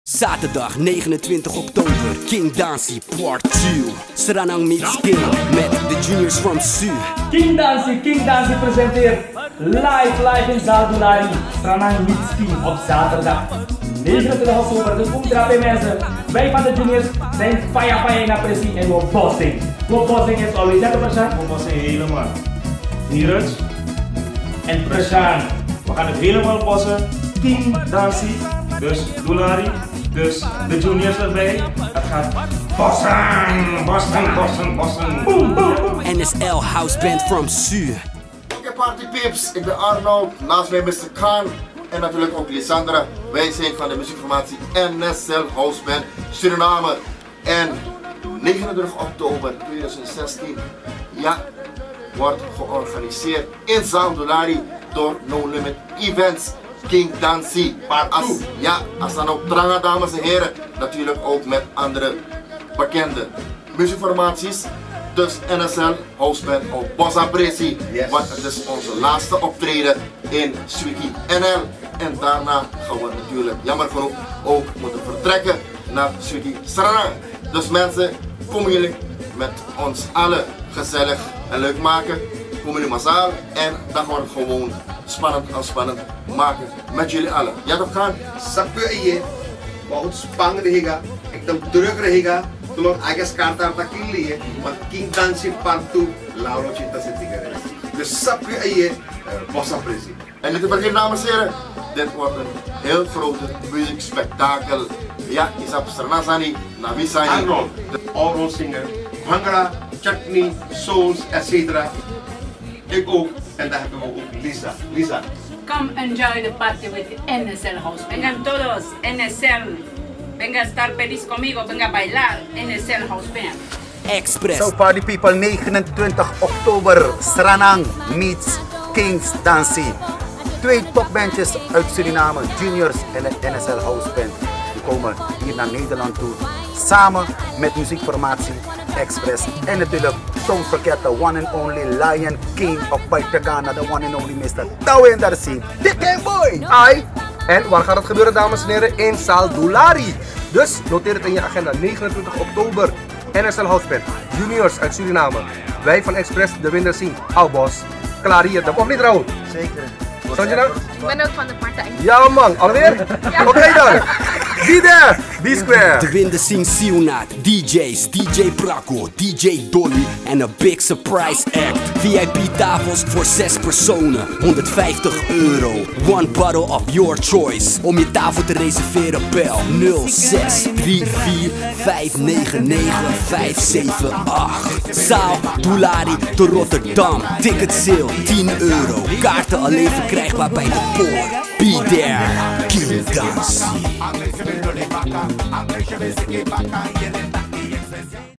Zaterdag 29 oktober, King Dancy Part 2. Sranang meets King met de juniors from Su. King Dancy presenteert live in Zadulari. Sranang meets King op zaterdag 29 oktober. Dus kom trappen mensen. Wij van de juniors zijn faya naar pressie en we bossing. We bossing is alweer 30%. We bossen helemaal. Neeraj En Prashan. we gaan het helemaal bossen. King Dancy, dus Dulari, dus de juniors erbij. Het gaat bossen. Boom, boom. NSL House Band from Su. Oké party peeps, ik ben Arnold, naast mij Mr. Khan en natuurlijk ook Lissandra. Wij zijn van de muziekformatie NSL House Band Suriname. En 29 oktober 2016, ja, wordt georganiseerd in Zadulari door No Limit Events. King Dancy, maar als dan ook Tranga, dames en heren, natuurlijk ook met andere bekende muziekformaties. Dus NSL House Band op Bossa Presi, want het is onze laatste optreden in Swiki NL. En daarna gaan we natuurlijk, jammer genoeg, ook moeten vertrekken naar Swiki Sranang. Dus mensen, komen jullie met ons allen gezellig en leuk maken. Komen jullie massaal en dan wordt het gewoon spannend maken met jullie allen. Ja toch gaan? Sapje je, bahut spang रहेगा, एकदम druk रहेगा, तो लोग आगे स्कार्टा तक लिए, maar King Dancy Part 2, Lauro Cinta Sentigarela. Dus sapje je, Bossa Presi. En niet te vergeten dames en heren, dit wordt een heel grote muziekspektakel. Ja, Isap Sranasani, Navisani. Arnold, de all-roll singer, Bhangra, Chutney, Souls, etc. Ik ook, en daar hebben we ook Lisa. Come enjoy the party with the NSL House. Vengan todos, NSL. Venga a estar feliz conmigo, venga a bailar, NSL House Band. Express. So party people, 29 oktober, Sranang meets Kings Dancy. Twee topbandjes uit Suriname, juniors en het NSL House Band. Die komen hier naar Nederland toe, samen met muziekformatie Express. En natuurlijk, don't forget the one and only Lion King of Paitagana, the one and only Mr. Tawin Darcy, the Game Boy! Ai. En waar gaat het gebeuren, dames en heren? In Zadulari. Dus noteer het in je agenda, 29 oktober. NSL House Band, juniors uit Suriname. Wij van Express, de winnaars zien. Albos, klaar hier, of niet Raoul? Zeker. Stond je nou? Ik ben ook van de partij. Ja man, alweer? Ja. Oké dan. Be there, be square. De winden zien Sionat, DJ's, DJ Braco, DJ Dolly en een big surprise act. VIP tafels voor 6 personen, €150. One bottle of your choice. Om je tafel te reserveren bel 0634599578. Zaal Dulari te Rotterdam, ticket sale €10. Kaarten alleen verkrijgbaar bij de poort. Be there, King Dancy.